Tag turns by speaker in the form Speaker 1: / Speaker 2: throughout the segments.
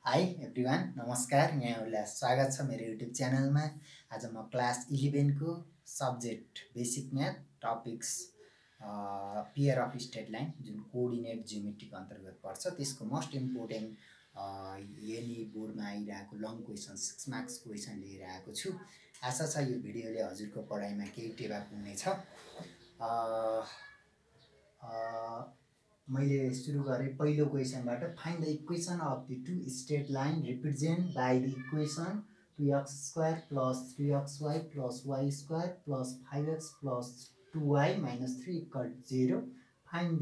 Speaker 1: High everyone नमस्कार यहाँहरूलाई स्वागत छ मेरो युट्युब च्यानलमा। आज म क्लास 11 को subject basic maths topics pair of straight line जुन कोअर्डिनेट जियोमेट्रीको अन्तर्गत पर्छ त्यसको मोस्ट इम्पोर्टेन्ट यही बोर्डमा आइरहेको लङ क्वेसन 6 मार्क्स क्वेसन लिएर आएको छु। आशा छ यो भिडियोले हजुरको पढाइमा केही टेवा पुग्नेछ। मैले सुरु गरेँ पहिलो क्वेसनबाट। Find the equation of the two straight line represent by the equation 2x² plus 3xy plus y² plus 5x plus 2y minus 3 equal 0। Find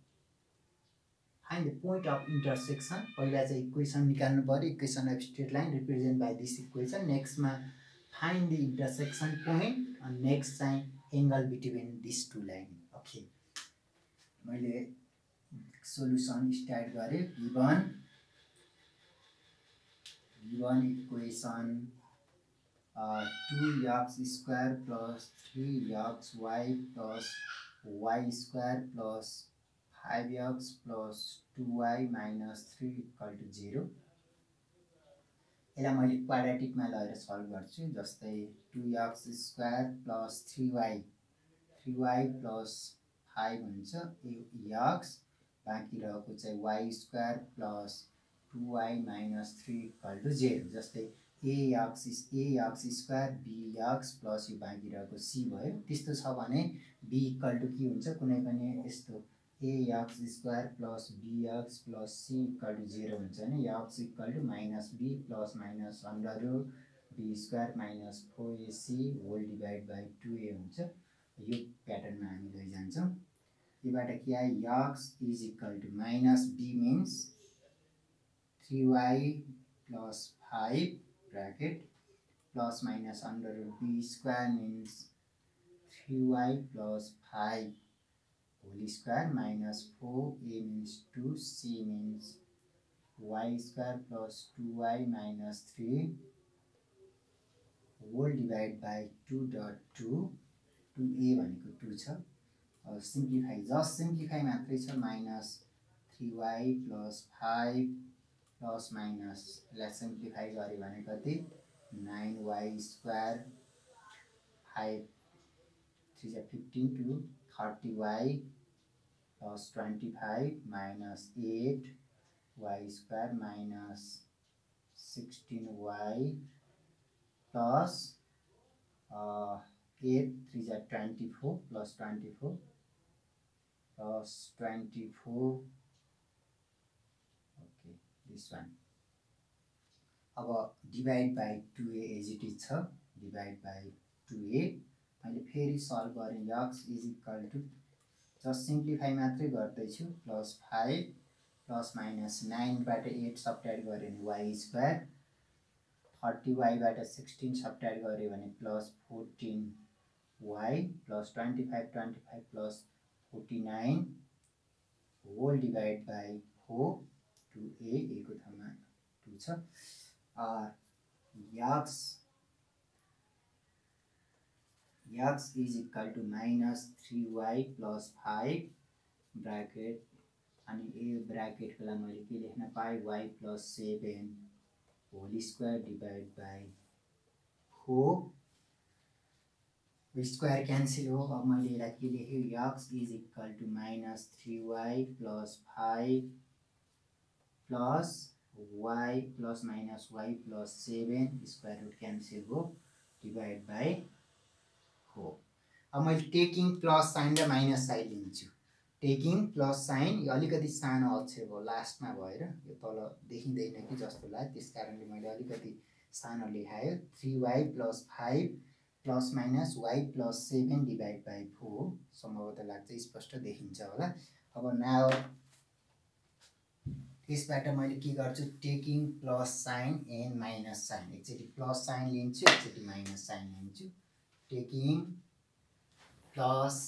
Speaker 1: the point of intersection. पहिला चाहिँ इक्वेसन निकाल्नु पर्यो, equation of straight line represent by this equation. नेक्स्टमा find the intersection point अनि next चाहिँ angle between this two line. Okay, मैले solution start गरेँ। Given equation 2x² plus 3xy plus y² plus 5x plus 2y minus 3 equal to 0। यसलाई मैले क्वाड्रेटिकमा लगेर solve गर्छु। जस्तै 2x² प्लस 3y प्लस 5 हुन्छ x, बाँकी रहेको चाहिँ y² plus 2y minus 3 equal to 0। जस्तै ax² bx प्लस यो बाँकी रहेको c भयो। त्यस्तो छ भने b इक्वल टु के हुन्छ, कुनै पनि यस्तो ax² plus bx plus c equal to 0 हुन्छ भने x equal to minus b plus minus under root b² minus 4ac whole divide by 2a हुन्छ। यो प्याटर्नमा हामी लैजान्छौँ। योबाट के आयो, x is equal to minus b minus 3y plus 5 bracket plus minus under root b² minus 3y plus 5 whole square minus 4a minus 2 c minus y² plus 2y minus 3 whole divide by 2.2 2a भनेको 2 छ। Simplify, just simplify मात्रै छ। Minus 3y plus 5 plus minus यसलाई simplify गऱ्यो भने कति 9y² 5 3 15 to 30y plus 25 minus 8y² minus 16y plus 8 3 24 plus 24 plus 24। Okay, this one. अब divide by 2a as it is छ, डिभाइड बाई 2a। मैले फेरि सल्भ गरेँ। x is equal to just simplify मात्रै गर्दैछु। प्लस 5 प्लस माइनस 9बाट 8 subtract गऱ्यो भने y², 30y बाट 16 सब्ट्र्याक्ट गऱ्यो भने plus 14y plus 25 plus 49 whole divide by 4 2a को ठाउँमा 2 छ। x is equal to minus 3y plus 5 bracket अनि ए ब्रैकेटको लागि मैले के लेख्न पाएँ, y plus 7 whole square divide by 4 square cancel हो। अब मैले यसलाई के लेखेँ, x is equal to minus 3y plus 5 plus y प्लस minus y plus 7 square root cancel हो डिवाइड बाई 4। अब मैले टेकिङ प्लस साइन र माइनस साइन लिन्छु। टेकिङ प्लस साइन यो अलिकति सानो अक्षर भयो, लास्टमा भएर यो तल देखिँदैन कि जस्तो लाग्यो, त्यस कारणले मैले अलिकति सानो लेखायो। 3y plus 5 plus minus y plus 7 divide by 4 सम्भवतः लाग्छ स्पष्ट देखिन्छ होला। अब नाउ यसबाट मैले के गर्छु, taking plus sign and minus sign. एकचोटि प्लस साइन लिन्छु, एकचोटि माइनस साइन लिन्छु। टेकिङ प्लस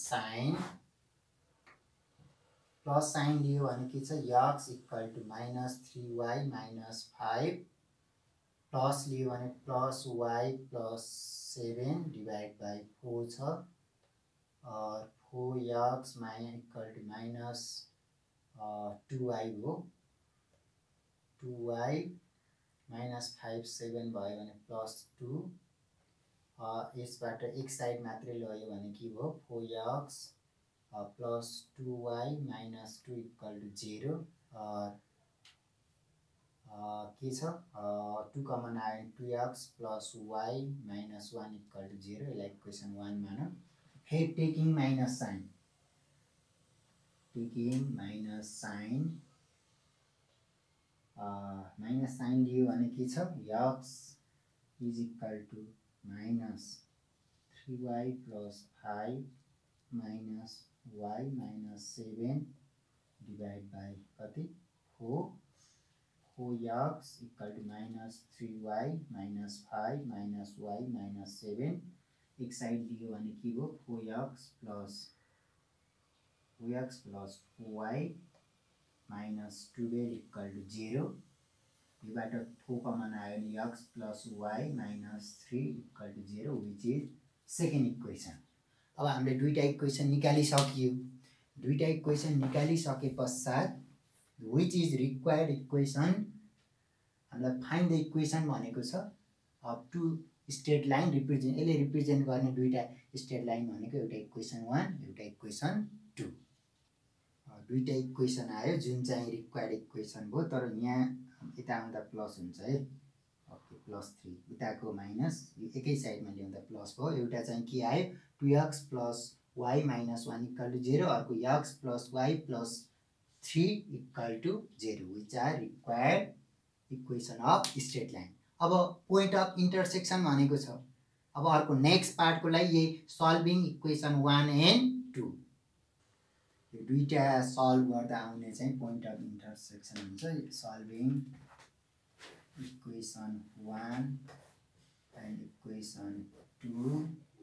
Speaker 1: साइन लियो भने के छ, x equal to minus 3y minus 5 plus लियो भने plus y plus 7 divide by 4 छ। 4x equal to minus 2y हो, 2y -5 7 भयो भने +2 यसबाट एक साइड मात्रै लयो भने के भयो 4x + 2y - 2 = 0 के छ 2 कमन आयो 2x + y - 1 = 0 यसलाई इक्वेसन 1 मानौँ फेरि taking minus sign minus sign लियो भने के छ x = -3y + 5 - y - 7 divide by कति 4 4x = -3y - 5 - y - 7 एक साइड दियो भने के हो 4x + 4y - 12 = 0 योबाट 4 कमन आयो भने x + y - 3 = 0 which is second equation अब हामीले दुईटा इक्वेसन निकालिसकियो दुईटा इक्वेसन निकालिसके पश्चात विच इज रिक्वायर्ड इक्वेसन हामीलाई फाइन्ड द इक्वेसन भनेको छ of two straight line represent यसले रिप्रेजेन्ट गर्ने दुईटा स्ट्रेट लाइन भनेको एउटा इक्वेसन 1 एउटा इक्वेसन 2 दुईटा इक्वेसन आयो जुन चाहिँ रिक्वायर्ड इक्वेसन भयो तर यहाँ यता आउँदा प्लस हुन्छ है ओके +3 उताको माइनस एकै साइडमा ल्याउँदा प्लस भयो एउटा चाहिँ के आयो 2x + y - 1 = 0 अर्को x + y + 3 = 0 which are required equation of straight line अब पोइन्ट अफ इन्टरसेक्सन भनेको छ अब अर्को नेक्स्ट पार्टको लागि यही सल्भिङ इक्वेसन 1 एन्ड 2 यो दुईटा सल्भ गर्दा आउने चाहिँ पोइन्ट अफ इन्टरसेक्सन हुन्छ solving equation 1 and equation 2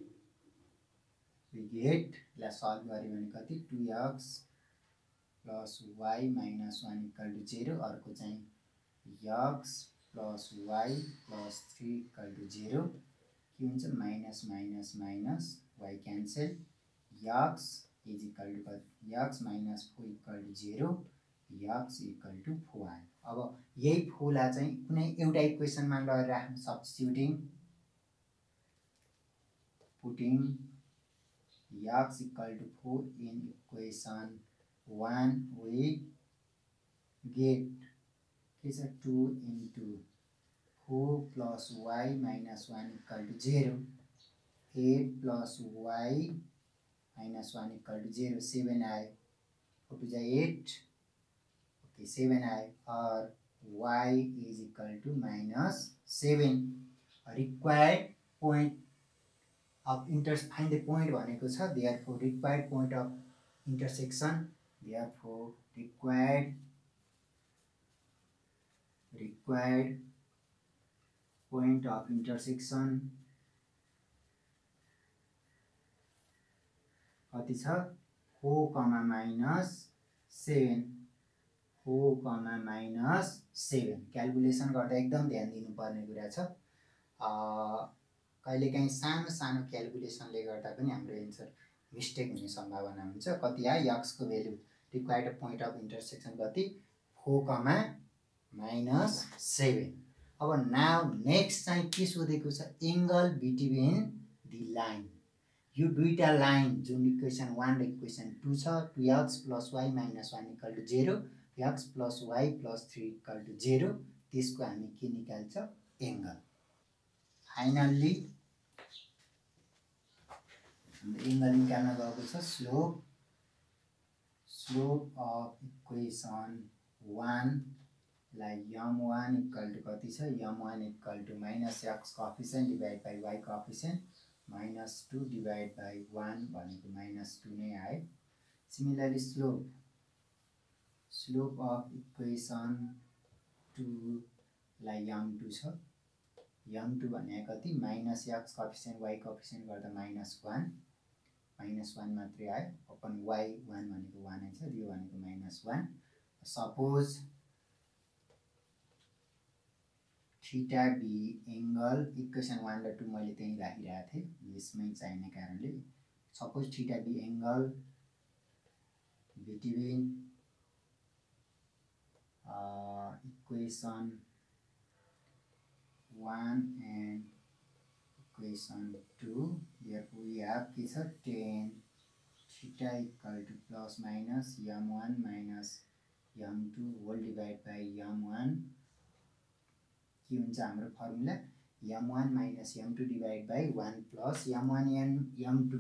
Speaker 1: we get ला सल्भ गर्यो भने कति 2x + y - 1 = 0 अर्को चाहिँ x + y + 3 = 0 के हुन्छ minus minus minus y cancel x is equal to x - 4 = 0 x = 4 आयो अब यही 4 ला चाहिँ कुनै एउटा इक्वेसनमा लगेर राख्नु substituting putting x = 4 in equation 1 we get के छ 2 into 4 + y - 1 = 0 8 + y - 1 = 0 7 आयो 4 to 8 okay 7 आयो और y is equal to -7 required point of find the point भनेको छ therefore required point of intersection therefore required point of intersection कति छ 4, -7 4, -7 calculation गर्दा एकदम ध्यान दिनुपर्ने कुरा छ कहिलेकाहीँ सानो सानो क्याल्कुलेसनले गर्दा पनि हाम्रो एन्सर मिस्टेक हुने सम्भावना हुन्छ कति आयो x को value required point of intersection कति 4, -7 अब नाउ नेक्स्ट चाहिँ के सोधेको छ एंगल बिट्विन द लाइन यो दुईटा लाइन जुन इक्वेसन 1 र इक्वेसन 2 छ 2x + y - 1 = 0 x + y + 3 = 0 त्यसको हामी के निकाल्छ एंगल फाइनल्ली एंगल निकाल्न गएको छ स्लोप अफ इक्वेसन 1 लाई m1 = कति छ m1 = -x coefficient divide by y coefficient -2 divide by 1 भनेको -2 नै आयो सिमिलरली स्लोप अफ इक्वेसन 2 लाई m2 छ m2 भनेको कति -x कोएफिसिएन्ट y कोएफिसिएन्ट गर्दा -1 मात्रै आयो अपन y1 भनेको 1 नै छ यो भनेको -1 suppose theta be angle equation 1 र 2 मैले त्यही राखिरहेको थिएँ यसमै चाहिने कारणले suppose theta be angle between equation relation to, therefore we have के छ tan theta equal to plus minus m1 minus m2 whole divided by m1 के हुन्छ हाम्रो formula m1 minus m2 divided by 1 plus m1 and m2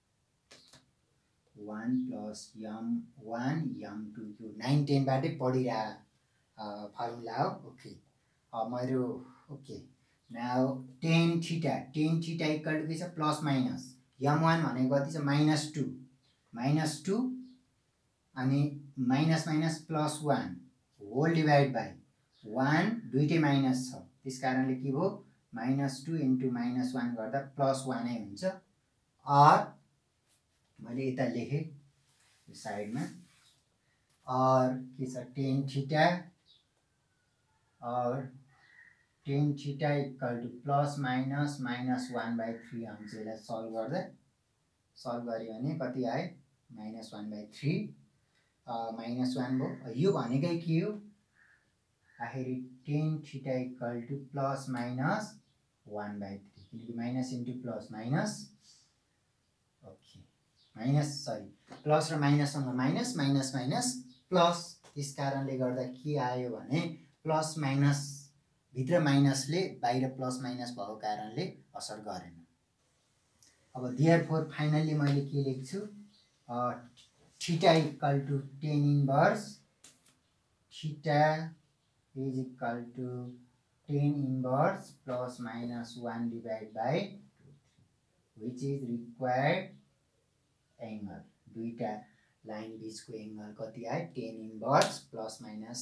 Speaker 1: 1 plus m1 m2 यो 9 10 बाटै पढिरा formula हो okay मेरो okay now tan theta equal to के छ प्लस माइनस m1 भनेको कति छ -2 अनि minus minus plus 1 whole divide by 1 दुईटै माइनस छ त्यसकारणले के भयो -2 into -1 गर्दा +1 नै हुन्छ और मैले यता लेखे यो साइडमा और के छ tan theta और tan theta equal to plus minus -1/3 आउँछ यसलाई सल्भ गर्दा सल्भ गर्यो भने कति आयो -1/3 -1 भयो यो भनेकै के हो आखिरी tan theta equal to plus minus 1/3 किनकि minus into plus minus okay minus sorry plus र माइनससँग माइनस माइनस माइनस प्लस त्यस कारणले गर्दा के आयो भने प्लस माइनस भित्र माइनसले बाहिर प्लस माइनस भएको कारणले असर गरेन अब देयरफोर फाइनली मैले के लेख्छु theta equal to tan inverse theta is equal to tan inverse plus minus 1 divided by 2 which is required angle दुईटा लाइन बीचको एंगल कति आयो tan inverse plus minus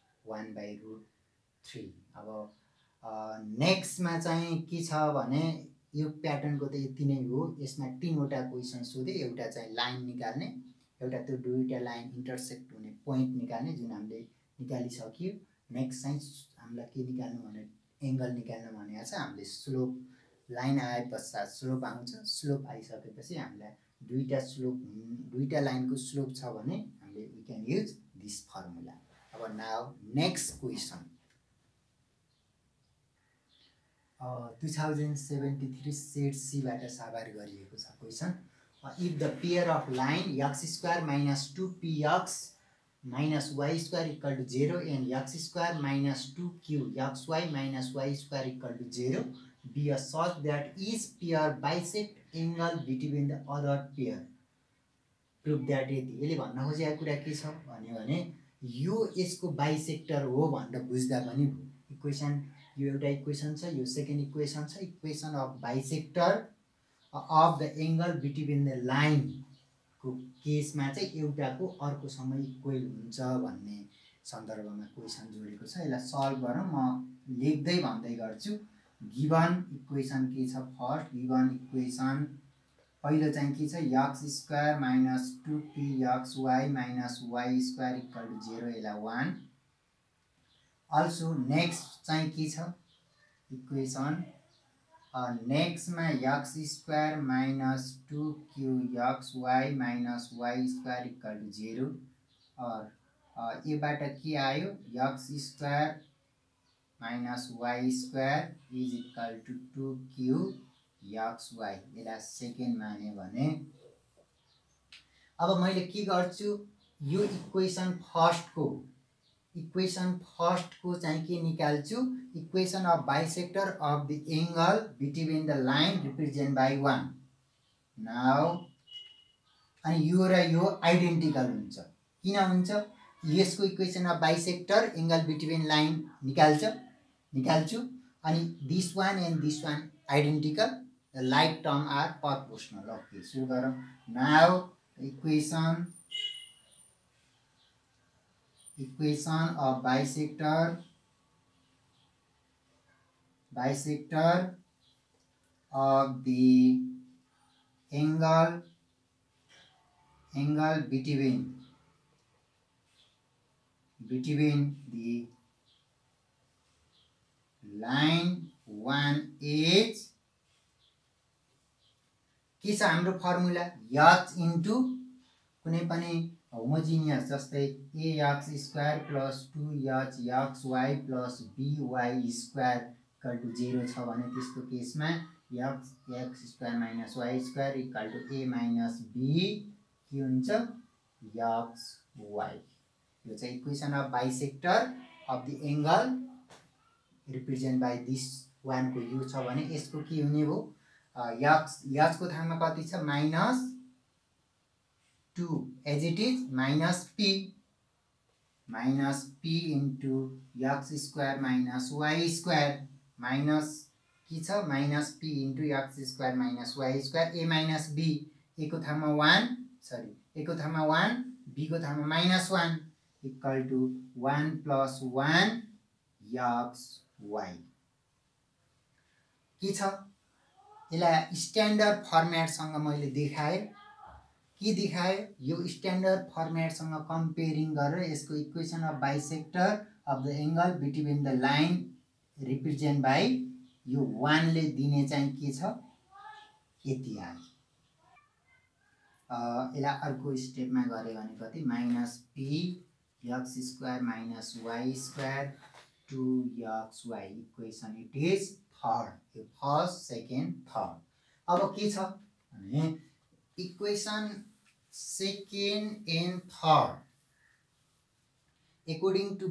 Speaker 1: 1/√3 अब नेक्स्ट मा चाहिँ के छ भने यो प्याटर्न को त यति नै हो यसमा तीनवटा क्वेशन सोधे एउटा चाहिँ लाइन निकाल्ने एउटा त्यो दुईटा लाइन इन्टरसेक्ट हुने पोइन्ट निकाल्ने जुन हामीले निकालिसक्यो नेक्स्ट चाहिँ हामीलाई के निकाल्नु भने एंगल निकाल्नु भनेको छ हामीले स्लोप लाइन आए पश्चात स्लोप आउँछ स्लोप आइसकेपछि हामीलाई दुईटा लाइनको स्लोप छ भने हामीले we can use this formula अब now next question 2073 set C बाट साबार गरिएको छ question if the pair of line x² - 2px minus y square equal to 0 and x square minus 2q xy minus y square equal to 0 be a such that each pair bisect angle between the other pair. Prove that यसले भन्न खोजेको कुरा के छ भने यो यसको bisector हो भनेर बुझ्दा पनि इक्वेसन यो एउटा इक्वेसन छ यो सेकेन्ड इक्वेसन छ equation of bisector of the angle between the line को केसमा चाहिँ एउटाको अर्कोसँग इक्वल हुन्छ भन्ने सन्दर्भमा क्वेशन जोडेको छ यसलाई सल्भ गरौँ म लेख्दै भन्दै गर्छु गिवन इक्वेसन के छ फर्स्ट गिवन इक्वेसन पहिलो चाहिँ के छ x² minus 2pxy minus y square equal to 0 यसलाई 1 अल्सो नेक्स्ट चाहिँ के छ इक्वेसन नेक्स्ट में x² minus 2qxy minus y square equal to 0 और ये बाट के आयो x² minus y square is equal to 2qxy यसलाई सेकेन्ड माने भने अब मैले के गर्छु यो इक्वेसन फर्स्ट को चाहिँ के निकाल्छु equation of bisector of the angle between the line represent by 1 now अनि यो र यो आइडेन्टिकल हुन्छ किन हुन्छ यसको equation of bisector angle between line निकाल्छु अनि this one and this one identical the like term are proportional okay सुरु गरौँ now equation of bisector of the angle between the line 1h के छ हाम्रो फर्मुला h इन्टु कुनै पनि homogeneous जस्तै ax² plus 2hxy plus by² equal to 0 छ भने त्यसको केसमा x square minus y square equal to a minus b के हुन्छ x y। यो चाहिँ equation of bisector of the angle represent by this one को यू छ भने यसको के हुने भो x को ठाउँमा कति छ -2 as it is minus p into x square minus y square minus के छ -p into x square minus y square a minus b a को ठाउँमा 1 सरी a को ठाउँमा 1 b को ठाउँमा -1 equal to 1 plus 1 x y के छ यसलाई स्ट्यान्डर्ड फर्मेटसँग मैले देखाएँ के देखाएँ यो स्ट्यान्डर्ड फर्मेटसँग कम्पेयरिङ गरेर यसको equation of bisector of the angle between the line represent by यो 1 ले दिने चाहिँ के छ यति आयो। यसलाई अर्को स्टेपमा गरे भने कति -p x square minus y square 2xy equation it is third यो फर्स्ट सेकेन्ड थर्ड। अब के छ भने equation second and third according to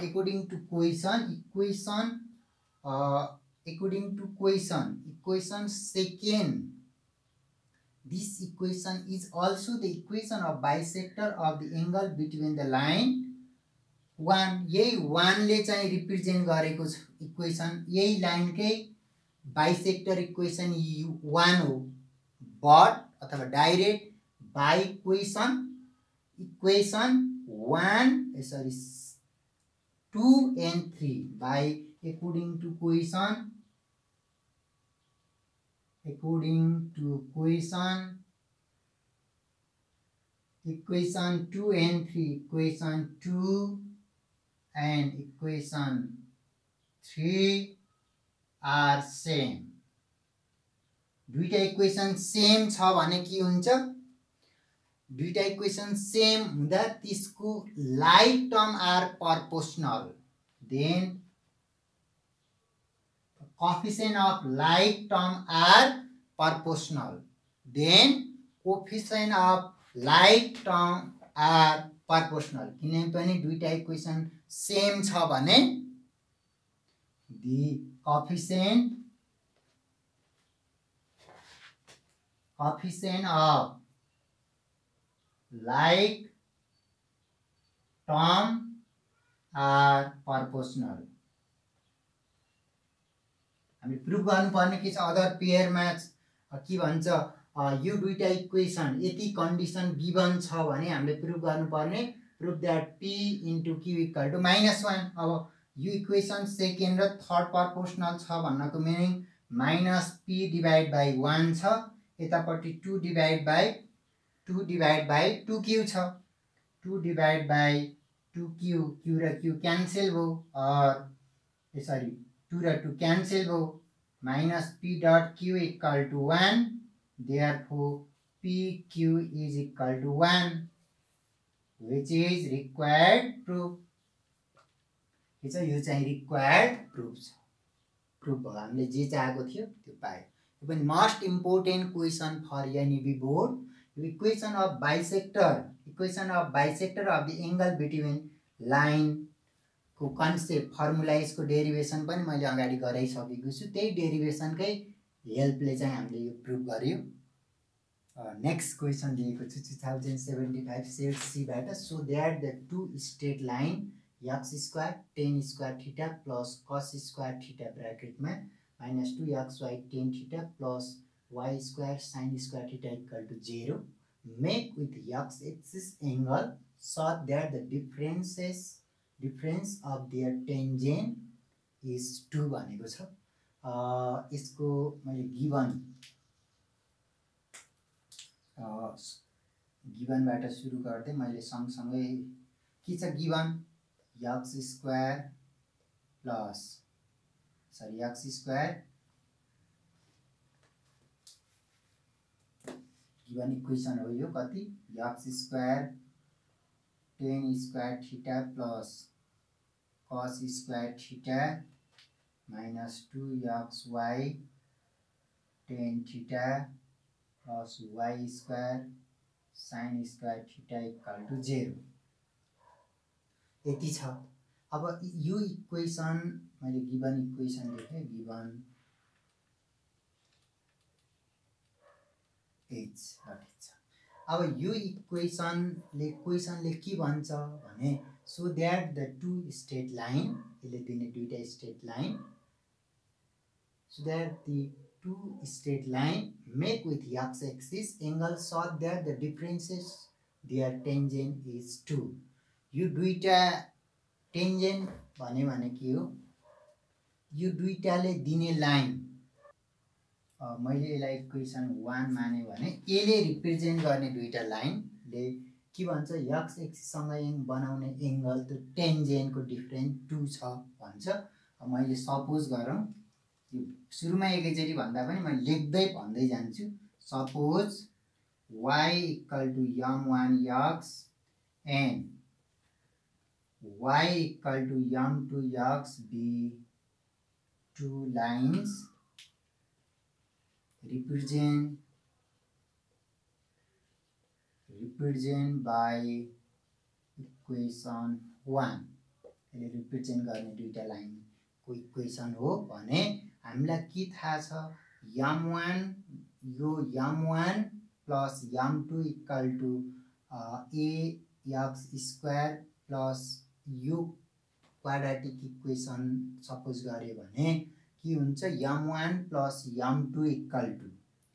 Speaker 1: equation second, this equation is also the equation of bisector of the angle between the line 1 यही 1 ले चाहिँ represent गरेको छ इक्वेसन यही लाइन कै बाइसेक्टर इक्वेसन 1 हो बट अथवा direct by equation 2 and 3 by according to equation 2 and 3 equation 2 and equation 3 are same। दुईटा इक्वेसन सेम छ भने के हुन्छ दुईटा इक्वेसन सेम हुँदा त्यसको like term are proportional then coefficient of like term are proportional then coefficient of like term are proportional किनभने पनि दुईटा इक्वेसन सेम छ भने the coefficient of like term are proportional। हामी प्रुफ गर्नुपर्ने के छ अदर पेयरमा के भन्छ यो दुईटा इक्वेसन यति कन्डिसन गिवन छ भने हामीले प्रुफ गर्नुपर्ने proof that p into q equal to -1। अब यो इक्वेसन सेकेन्ड र थर्ड प्रोपोर्शनल छ भन्नको मिनिङ -p डिवाइड बाइ 1 छ यतापट्टि 2 डिवाइड बाइ 2q छ 2 डिवाइड बाइ 2q q र q क्यान्सल भयो और सरी 2 र 2 क्यान्सल भयो -p dot q equal to 1 therefore pq is equal to 1 which is required proof। यो चाहिँ रिक्वायर्ड प्रुफ छ प्रुफ भयो हामीले जे चाहेको थियो त्यो पाए। यो पनि most important question for NEB board equation of bisector of the angle between line को कन्सेप्ट फर्मुला यसको डेरिवेसन पनि मैले अगाडि गराइसकेको छु त्यही डेरिवेसनकै हेल्पले चाहिँ हामीले यो प्रुफ गर्यो। नेक्स्ट क्वेसन दिएको छु 2075 सेट सीबाट so that the two straight line x square tan square theta plus cos square theta ब्रैकेटमा -2xy tan थीटा plus y square sin square theta equal to 0 make with x axis angle such that the difference of their tangent is 2 भनेको छ। यसको मैले गिभनबाट सुरु गर्दै मैले सँगसँगै के छ given x square plus x square given equation हो यो कति x square tan square theta plus cos square theta -2xy tan theta plus y square sin square theta equal to 0 यति छ। अब यो इक्वेसन मैले गिवन इक्वेसन लेखे given h राखेको छ। अब यो क्वेसनले के भन्छ भने so that the two straight line यसले दिने दुईटा straight line so that the two straight line make with x axis angle such that the differences their tangent is 2 यो दुईटा टेन्जेन्ट भने के हो यो दुईटाले दिने लाइन मैले यसलाई इक्वेसन 1 माने भने यसले रिप्रेजेन्ट गर्ने दुईटा लाइनले के भन्छ x एक्सिस सँग बनाउने एंगल त्यो टेन्जेन्टको डिफरेन्स 2 छ भन्छ। अब मैले सपोज गरौँ यो सुरुमा एकैचोटी भन्दा पनि म लेख्दै भन्दै जान्छु suppose y equal to m1x and y equal to m2x be two lines represent by equation 1 यसले रिप्रेजेन्ट गर्ने दुईटा लाइनको इक्वेसन हो भने हामीलाई के थाहा छ m1 यो m1 plus m2 equal to ax square plus यो क्वाड्रेटिक इक्वेसन सपोज गरे भने के हुन्छ m1 plus m2 equal to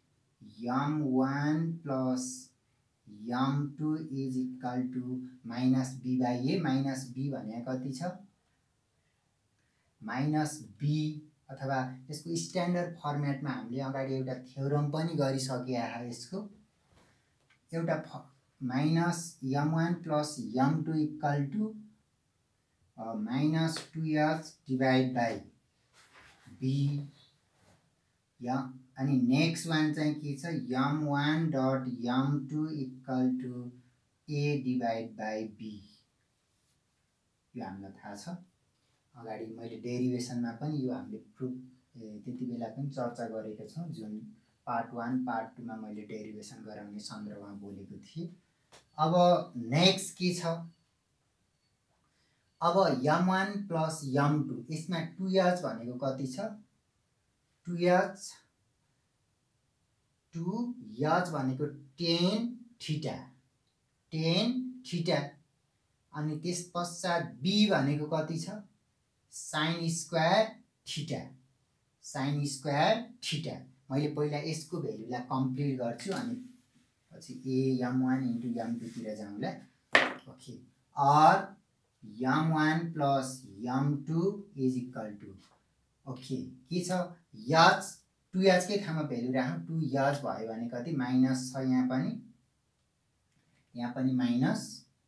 Speaker 1: m1 plus m2 is equal to minus b by a minus b भने कति छ minus b अथवा यसको स्ट्यान्डर्ड फर्मेटमा हामीले अगाडि एउटा थ्योरम पनि गरिसकेका हा यसको एउटा minus m1 plus m2 equal to minus 2x divided by b या अनि नेक्स्ट वान चाहिँ के छ m1 dot m2 equal to a divided by b यो हामीलाई थाहा छ अगाडि मैले डेरिवेसनमा पनि यो हामीले प्रुफ त्यति बेला पनि चर्चा गरेका छौं जुन पार्ट 1 पार्ट 2 मा मैले डेरिवेसन गराउने सन्दर्भमा बोलेको थिए। अब नेक्स्ट के छ अब m1 plus m2 यसमा 2h भनेको कति छ 2h भनेको tan थीटा अनि त्यस पश्चात b भनेको कति छ sin square थीटा मैले पहिला यसको भ्यालुलाई कम्प्लिट गर्छु अनि पछि m1 into m2 तिर जाउँला ओके और m1 plus m2 is equal to okay के छ h 2h के ठाउँमा भ्यालु राखौं 2h भयो भने कति माइनस छ यहाँ पनि माइनस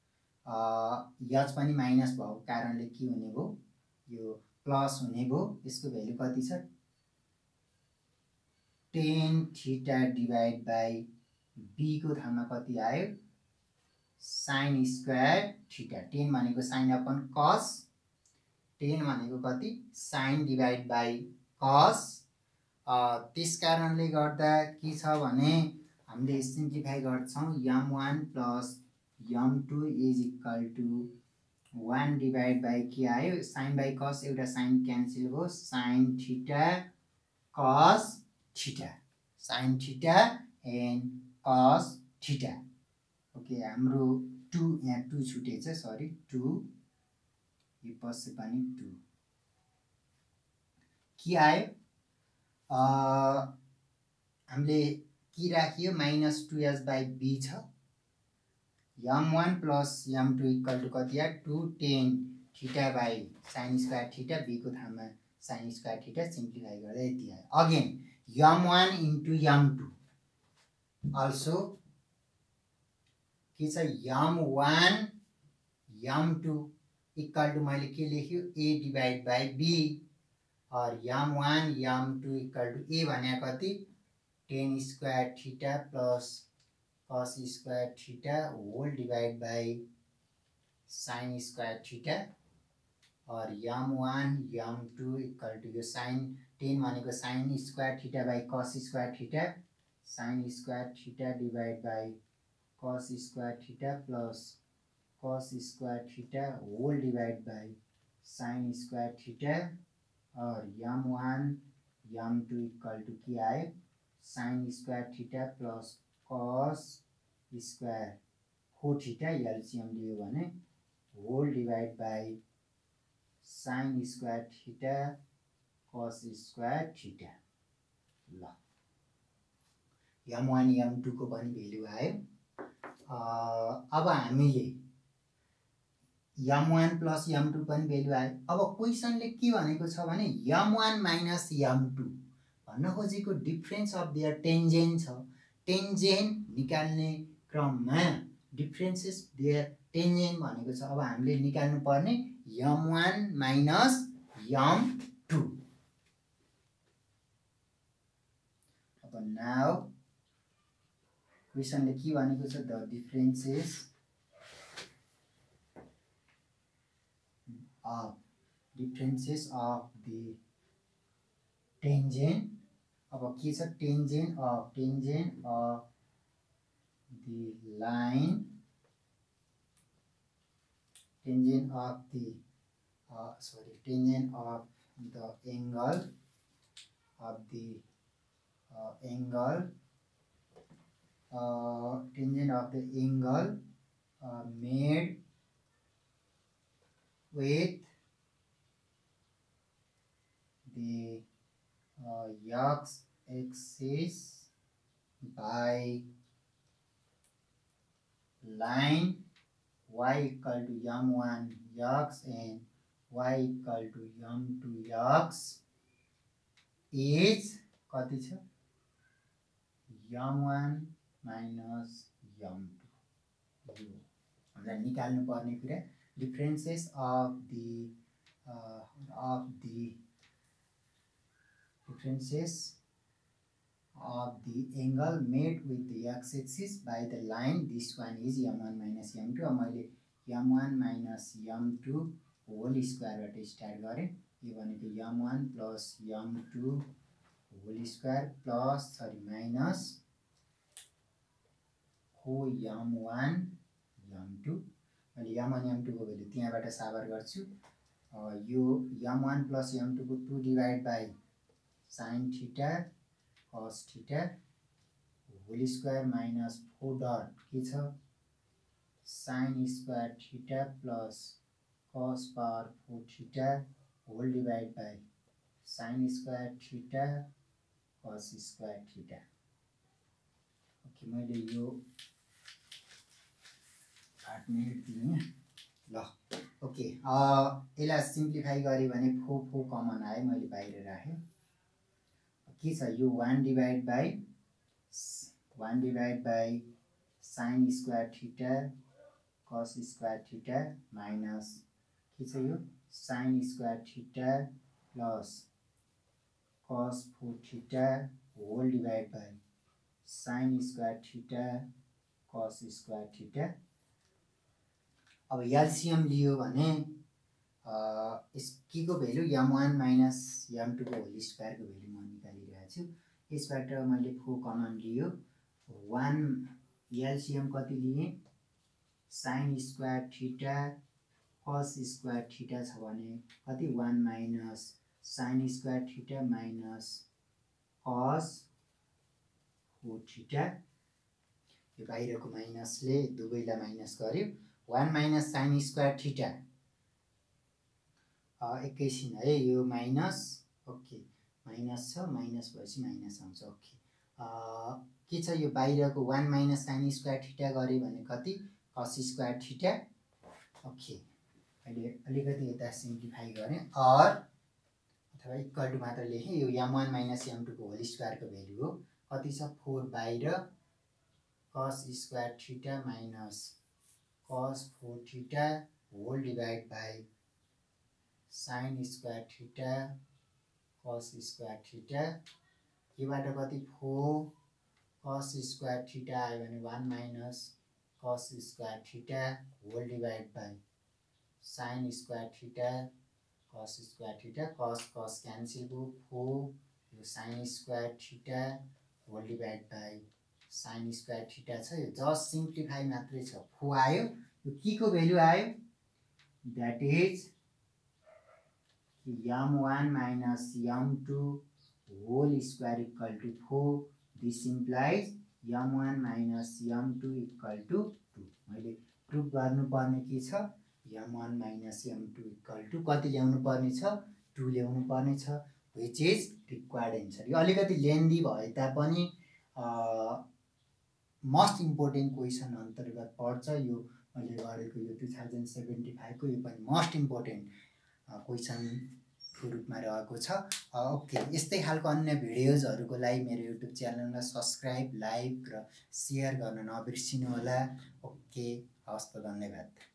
Speaker 1: h पनि माइनस भएको कारणले के हुने भो यो प्लस हुने भो यसको भ्यालु कति छ tan theta divide by b को ठाउँमा कति आयो sin स्क्वायर थीटा tan भनेको sin अपन cos tan भनेको कति sin डिवाइड बाइ cos त्यस कारणले गर्दा के छ भने हामीले सिम्प्लिफाई गर्छौं m1 plus m2 is equal to 1 divided by के आयो sin by cos एउटा sin क्यान्सल भयो sin theta cos theta sin theta and cos theta okay हाम्रो 2 यहाँ 2 छुटेछ सरी 2 यो पछि पनि 2 के आयो हामीले के राखियो minus 2h by b छ m1 plus m2 equal to कति आयो 2 tan theta by sin square theta b को ठाउँमा sin square थीटा सिम्प्लिफाई गर्दा यति आयो again m1 into m2 also के छ m1 m2 equal to मैले के लेख्यो a divided by b और m1 m2 equal to a भने कति tan square theta plus cos square theta whole divided by sin square theta और m1 m2 equal two यो साइन 10 भनेको sine square theta by cos square theta sine square theta divide by cos square theta plus cos square theta whole divide by sine square theta और m1 m2 equal to के आयो sine square theta plus cos square 4 theta LCM लियो भने whole divide by sine square theta cos square theta ल m1 m2 को पनि value आयो अब हामीले m1 प्लस m2 पनि भेल्यु आयो अब क्वेशनले के भनेको छ भने m1 माइनस m2 भन्न खोजेको डिफरेन्स अफ देयर टेन्जेन्ट छ टेन्जेन्ट निकाल्ने क्रममा डिफरेन्सेस देयर टेन्जेन्ट भनेको छ अब हामीले निकाल्नु पर्ने m1 माइनस m2 अब नाउ क्वेशनले के भनेको छ the differences of the tangent अब के छ tangent of the line tangent of the angle tangent of the angle made with the x-axis by line y equal to m1 x and y equal to m2 x is कति छ m1 minus m2 यो हामीलाई निकाल्नु पर्ने कुरा differences of the angle made with the x-axis by the line this one is m1 minus m2 अब मैले m1 minus m2 whole square बाट स्टार्ट गरे यो भनेको m1 plus m2 whole square plus minus हो m1 m2 मैले m1 m2 को value त्यहाँबाट साबर गर्छु यो m1 plus m2 को 2 divide by sin theta cos theta whole square minus 4 dot के छ sin square theta plus cos power 4 theta whole divide by sin square theta cos square theta okay मैले यो 8 minute दिएँ ल okay यसलाई simplify गरे भने 4 कमन आयो मैले बाहिर राखेँ के छ यो 1 divide by sin square theta cos square theta minus के छ यो sin square theta plus cos 4 theta whole divide by sin square theta cos square theta अब एलसीएम लियो भने के को भ्यालु m1 माइनस m2 को होल स्क्वायर को भ्यालु म निकालिरहेको छु यसबाट मैले 4 कमन लियो 1 एलसीएम कति लिए sin square theta cos square theta छ भने कति 1 minus sin square theta minus cos 4 theta यो बाहिरको माइनसले दुवैलाई माइनस गर्यो 1 माइनस sin स्क्वायर थीटा एकैछिन है यो माइनस ओके माइनस छ माइनस भएपछि माइनस आउँछ ओके के छ यो बाहिरको 1 माइनस sin स्क्वायर थीटा गरे भने कति cos स्क्वायर थीटा ओके अहिले अलिकति यता सिम्प्लिफाई गरेँ और अथवा इक्वल टु मात्र लेखेँ यो m1 माइनस m2 को होल स्क्वायर को भ्यालु हो कति छ 4 बाहिर cos square theta minus cos 4 theta whole divide by sin square theta cos square theta योबाट कति 4 cos स्क्वायर थीटा आयो भने 1 minus cos square theta whole divide by sin square theta cos square theta cos cancel भयो 4 यो sin square theta whole divide by sin square theta छ यो just simplify मात्रै छ 4 आयो यो के को भ्यालु आयो that is m1 minus m2 whole square equal to 4 this implies m1 minus m2 equal to 2 मैले प्रुफ गर्नुपर्ने के छ m1 minus m2 equal to कति ल्याउनु पर्ने छ 2 ल्याउनु पर्ने छ which is required answer यो अलिकति लेन्दी भए तापनि मोस्ट इम्पोर्टेन्ट क्वेशन अन्तर्गत पर्छ यो मैले गरेको यो 2075 को यो पनि मोस्ट इम्पोर्टेन्ट क्वेशन को रूपमा रहेको छ ओके यस्तै खालको अन्य भिडियोजहरुको लागि मेरो युट्युब च्यानललाई सब्स्क्राइब लाइक र शेयर गर्न नबिर्सिनु होला ओके हस्त धन्यवाद।